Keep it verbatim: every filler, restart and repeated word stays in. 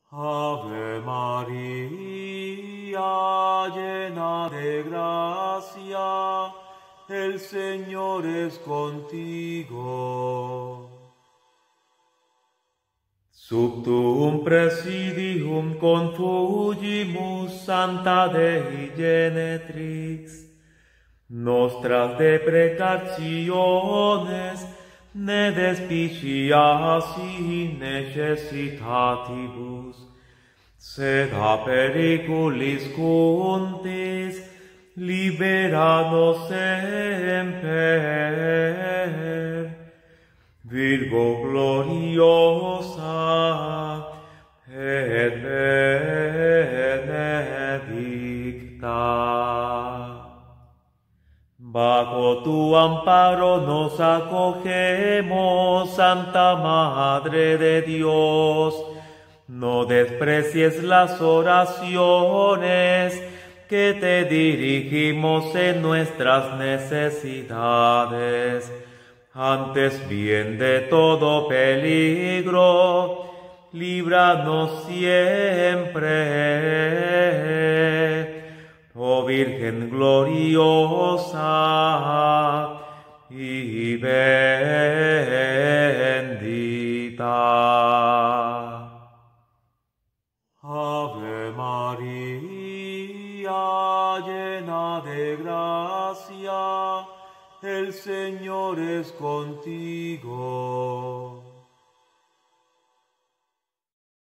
Ave María, llena de gracia, el Señor es contigo. Subtum presidium confugimus Santa Dei Genetrix, nostras deprecationes ne despiciasi necessitatibus, sed a periculis contis libera nos semper. Virgo gloriosa et benedicta. Bajo tu amparo nos acogemos, Santa Madre de Dios. No desprecies las oraciones que te dirigimos en nuestras necesidades. Antes bien de todo peligro, líbranos siempre. Oh Virgen gloriosa y bendita. Ave María, llena de gracia, el Señor es contigo.